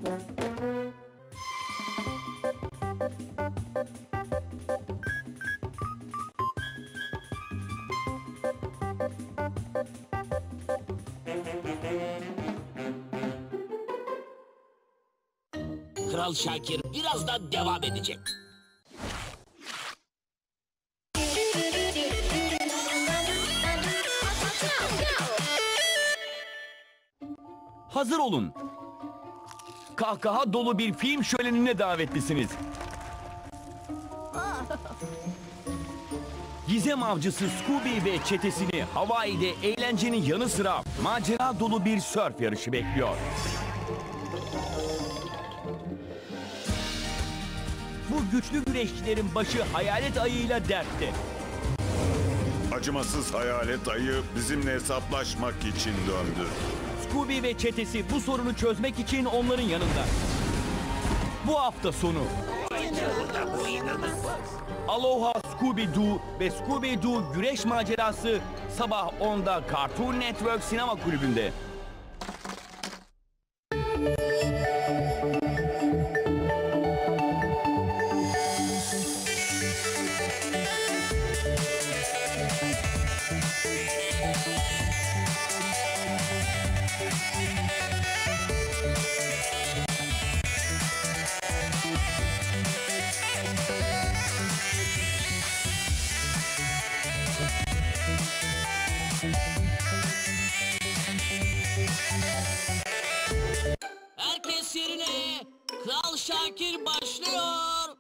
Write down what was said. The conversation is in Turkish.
Kral Şakir birazdan devam edecek. Hazır olun. Kahkaha dolu bir film şölenine davetlisiniz. Gizem avcısı Scooby ve çetesini Hawaii'de eğlencenin yanı sıra macera dolu bir sörf yarışı bekliyor. Bu güçlü güreşçilerin başı hayalet ayıyla dertte. Acımasız hayalet ayı bizimle hesaplaşmak için döndü. Scooby ve çetesi bu sorunu çözmek için onların yanında. Bu hafta sonu Aloha Scooby-Doo ve Scooby-Doo güreş macerası sabah 10'da Cartoon Network Sinema Kulübü'nde. Herkes yerine. Kral Şakir başlıyor.